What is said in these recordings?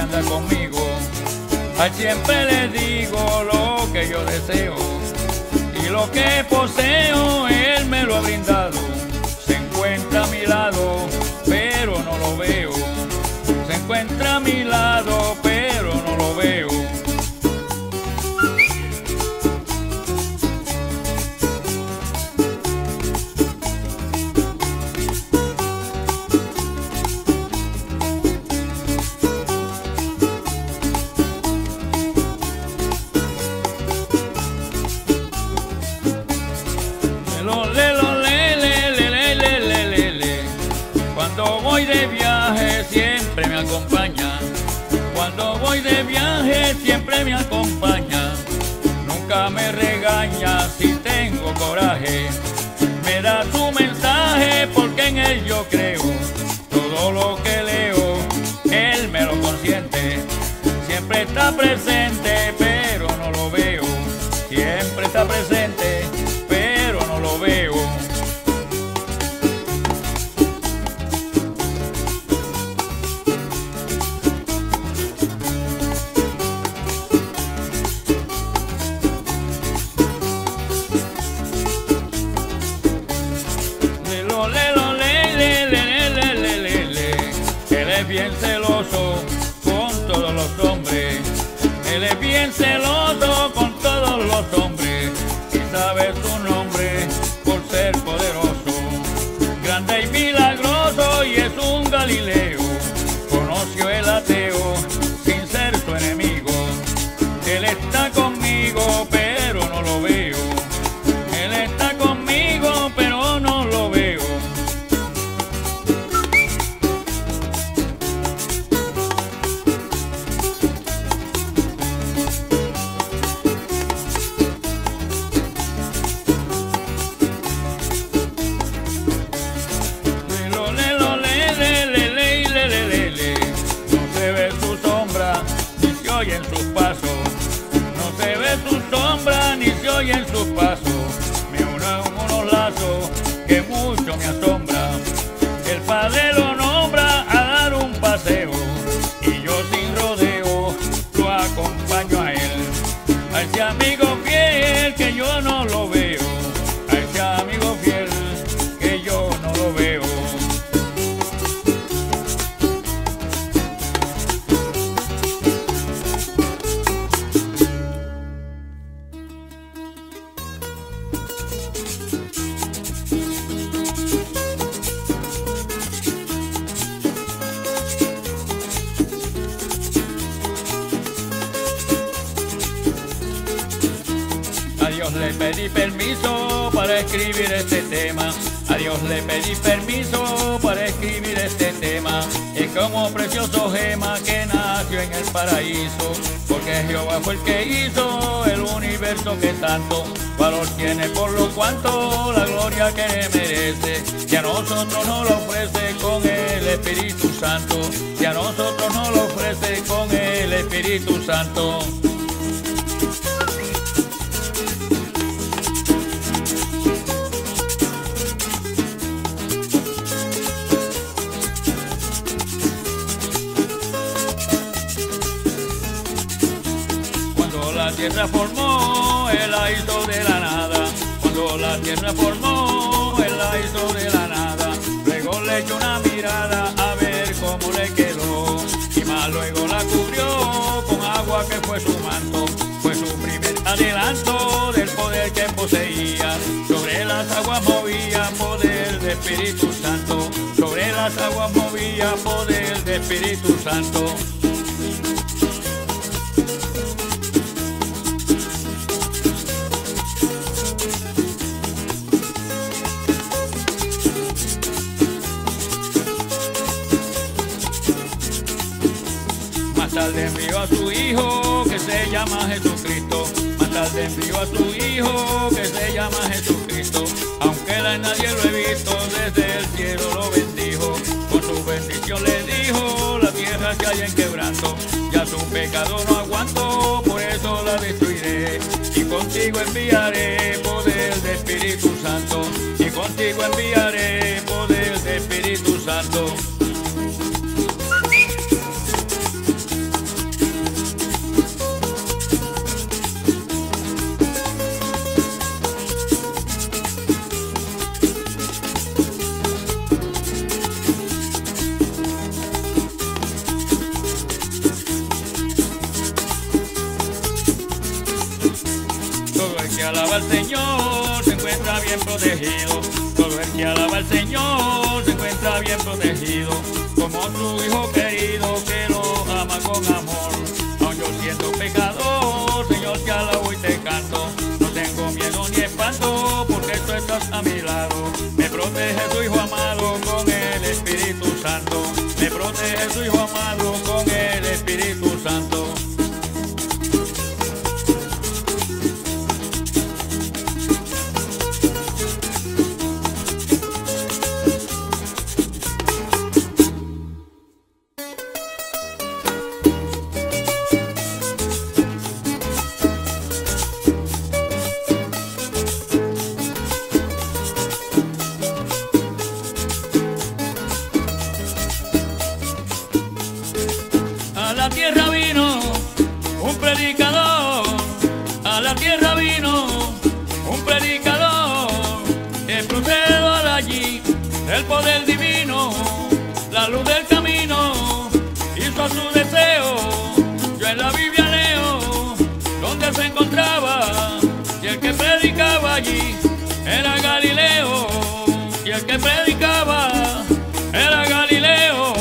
anda conmigo. A él siempre le digo lo que yo deseo, y lo que poseo él me lo ha brindado. Se encuentra a mi lado, pero no lo veo. Se encuentra a mi lado, pero no lo veo. Cuando voy de viaje siempre me acompaña. Cuando voy de viaje siempre me acompaña. Nunca me regaña si tengo coraje. Me da su mensaje porque en él yo creo. Todo lo que leo, él me lo consiente. Siempre está presente, pero no lo veo. Siempre está presente, pero no lo veo. Él es bien celoso con todos los hombres. Él es bien celoso con todos los hombres. Y sabe su nombre por ser poderoso, grande y milagroso, y es un Galileo. Conoció el ateo sin ser su enemigo. Él está conmigo, pero no lo veo. Él está conmigo, pero no lo veo. En sus pasos, no se ve su sombra ni se oye en sus pasos. Me uno en unos lazos que mucho me asombra. El Padre lo nombra a dar un paseo, y yo sin rodeo lo acompaño a él. A ese amigo fiel que yo no lo veo. A ese amigo fiel que yo no lo veo. A Dios le pedí permiso para escribir este tema. A Dios le pedí permiso para escribir este tema. Es como precioso gema que nació en el paraíso, porque Jehová fue el que hizo el universo que tanto valor tiene, por lo cuanto la gloria que merece. Si a nosotros nos lo ofrece con el Espíritu Santo, si a nosotros nos lo ofrece con el Espíritu Santo. La tierra formó, él la hizo de la nada. Cuando la tierra formó, él la hizo de la nada. Luego le echó una mirada a ver cómo le quedó, y más luego la cubrió con agua que fue su manto. Fue su primer adelanto del poder que poseía. Sobre las aguas movía poder de Espíritu Santo. Sobre las aguas movía poder de Espíritu Santo. Más tarde envió a su hijo que se llama Jesucristo. Más tarde envió a su hijo que se llama Jesucristo. Aunque él a nadie lo he visto, desde el cielo lo bendijo. Con su bendición le dijo: la tierra que hay en quebranto, ya su pecado no aguanto, por eso la destruiré. Y contigo enviaré poder de Espíritu Santo. Y contigo enviaré poder de Espíritu Santo. alaba al Señor se encuentra bien protegido. Todo el que alaba al Señor se encuentra bien protegido. Como su hijo querido que lo ama con amor. Aun yo siendo pecador, Señor, te alabo y te canto. No tengo miedo ni espanto, porque tú estás a mi lado. Me protege tu Hijo amado con el Espíritu Santo. Me protege tu Hijo amado con el Espíritu Santo. A la tierra vino un predicador, a la tierra vino un predicador, que procedó de allí del poder divino, la luz del camino, hizo su deseo. Yo en la Biblia leo donde se encontraba, y el que predicaba allí era Galileo, y el que predicaba era Galileo.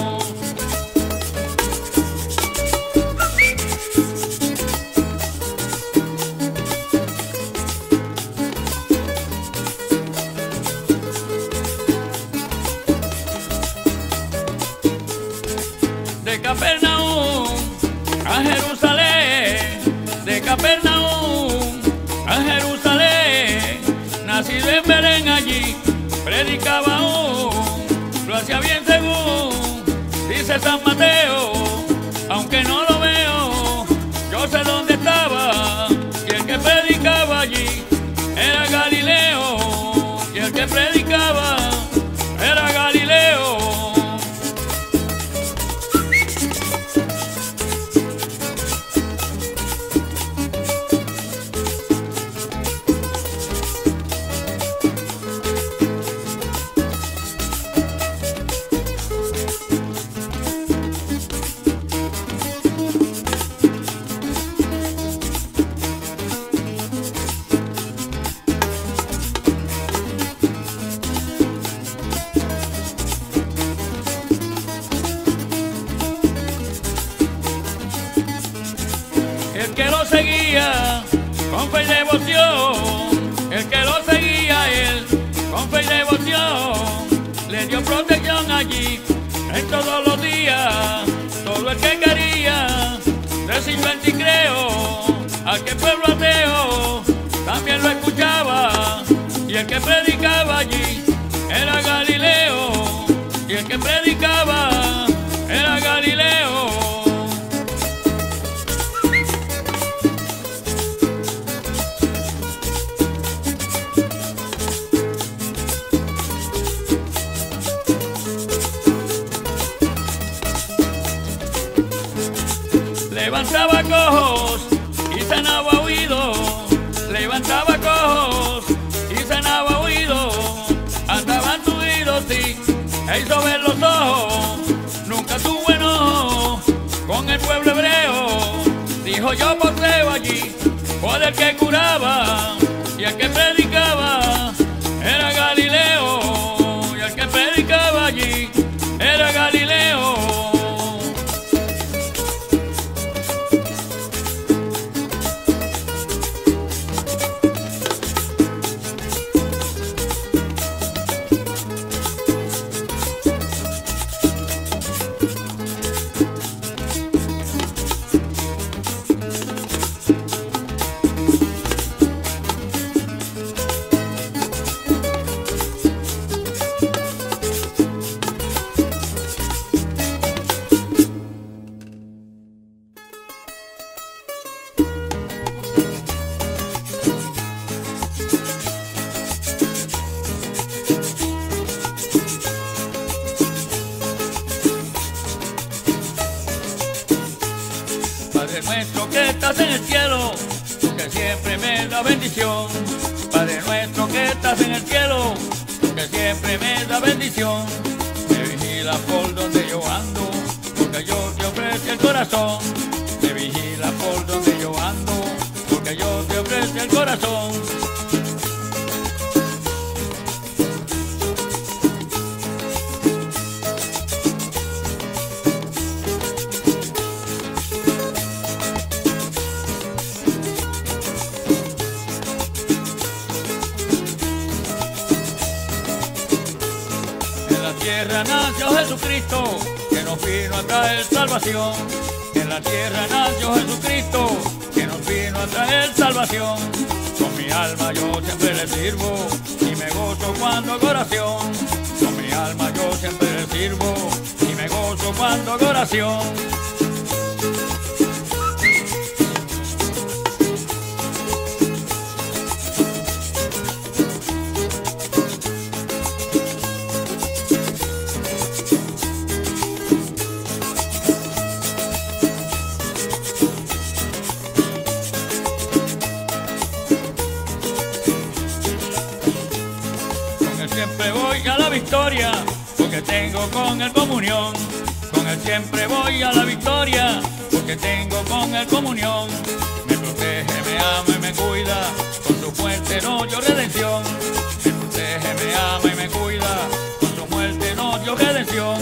De Capernaum a Jerusalén, de Capernaum a Jerusalén, nacido en Belén allí, predicaba aún, lo hacía bien según dice San Mateo, aunque no lo veo, yo sé dónde estaba, y el que predicaba allí era Galileo, y el que predicaba era Galileo. El que lo seguía con fe y devoción, el que lo seguía él con fe y devoción, le dio protección allí en todos los días. Todo el que quería recibió el creo, al que pueblo ateo también lo escuchaba, y el que predicaba allí era Galileo, y el que predicaba era Galileo. Levantaba cojos y sanaba oídos, levantaba cojos y sanaba oídos, andaban tuidos sí, e hizo ver los ojos, nunca tuvo enojo con el pueblo hebreo, dijo yo poseo allí, por el que curaba, y el que predicaba era Galileo, y el que predicaba allí era Galileo. Padre nuestro que estás en el cielo, tú que siempre me da bendición. Padre nuestro que estás en el cielo, tú que siempre me da bendición. Me vigila por donde yo ando, porque yo te ofrezco el corazón. Me vigila por donde yo ando, porque yo te ofrezco desde el corazón. En la tierra nació Jesucristo, que nos vino a traer salvación. En la tierra nació Jesucristo, que nos vino a traer salvación. Con mi alma yo siempre le sirvo y me gozo cuando hago oración. Con mi alma yo siempre le sirvo y me gozo cuando hago oración. Siempre voy a la victoria, porque tengo con él comunión. Con él siempre voy a la victoria, porque tengo con él comunión. Me protege, me ama y me cuida, con su muerte no dio redención. Me protege, me ama y me cuida, con su muerte no dio redención.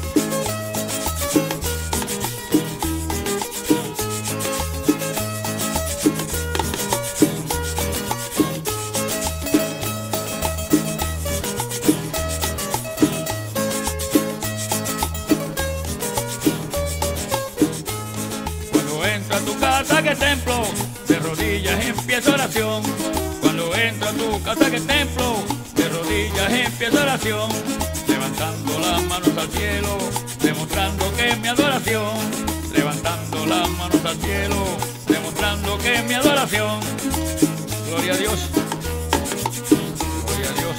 Entro a tu casa que es templo, de rodillas empiezo oración. Cuando entro a tu casa que es templo, de rodillas empiezo oración. Levantando las manos al cielo, demostrando que es mi adoración. Levantando las manos al cielo, demostrando que es mi adoración. Gloria a Dios. Gloria a Dios.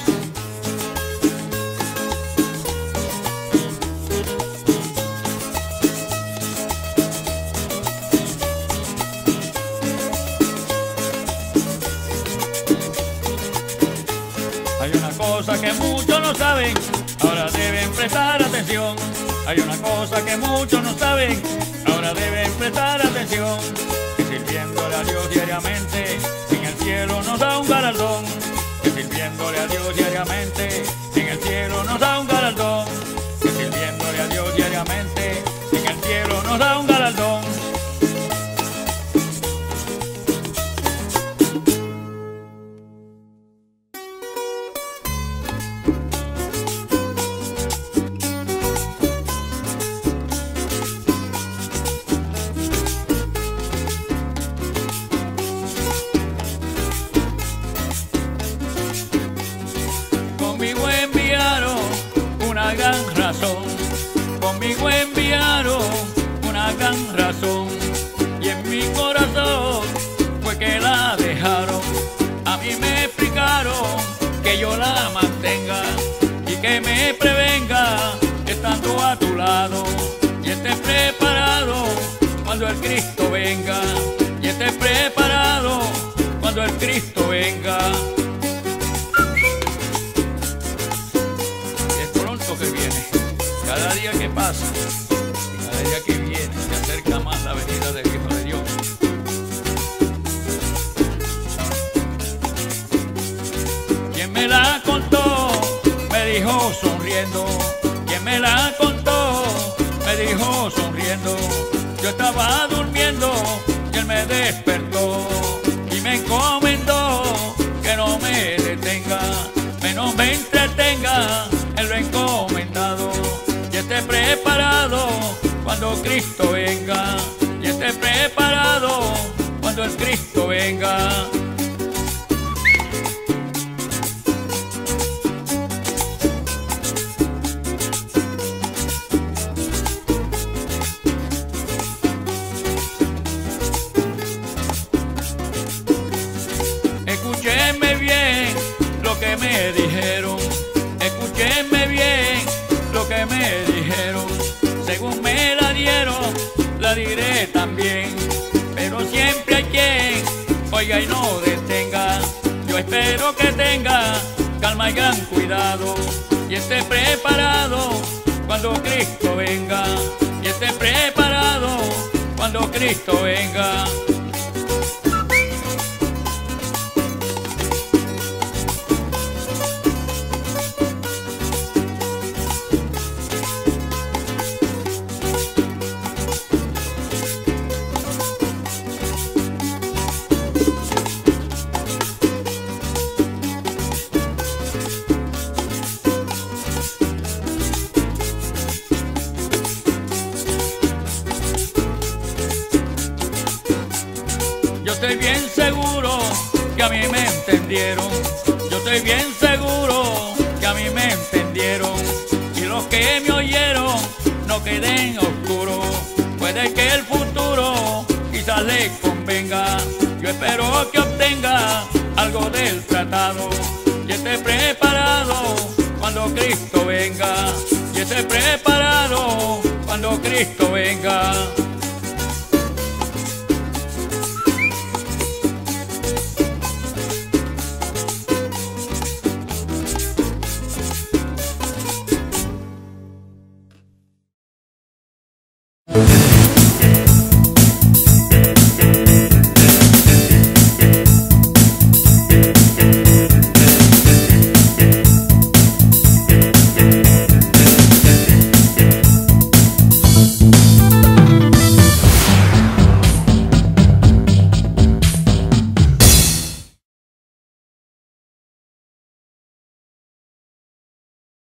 Hay una cosa que muchos no saben, ahora deben prestar atención. Hay una cosa que muchos no saben, ahora deben prestar atención. Que sirviéndole a Dios diariamente, en el cielo nos da un galardón. Que sirviéndole a Dios diariamente, en el cielo nos da un galardón. Que sirviéndole a Dios diariamente, en el cielo nos da un galardón. Conmigo enviaron una gran razón, conmigo enviaron una gran razón, y en mi corazón fue que la dejaron. A mí me explicaron que yo la mantenga y que me prevenga estando a tu lado, y esté preparado cuando el Cristo venga, y esté preparado cuando el Cristo venga. Que viene, cada día que pasa y cada día que viene se acerca más la venida del Hijo de Dios. Quien me la contó me dijo sonriendo, quien me la contó me dijo sonriendo. Yo estaba durmiendo y él me despertó y me encomendó que no me detenga, menos me entretenga. Él lo ha encomendado, y esté preparado cuando Cristo venga, y esté preparado cuando el Cristo venga. Escúchenme bien lo que me dijeron. Escúchenme bien lo que me dijeron. Según me la dieron, la diré también. Pero siempre hay quien oiga y no detenga. Yo espero que tenga calma y gran cuidado, y esté preparado cuando Cristo venga, y esté preparado cuando Cristo venga. estoy bien seguro que a mí me entendieron. Yo estoy bien seguro que a mí me entendieron. Y los que me oyeron no queden oscuros. Puede que el futuro quizás les convenga. Yo espero que obtenga algo del tratado y esté preparado cuando Cristo venga. Y esté preparado cuando Cristo venga.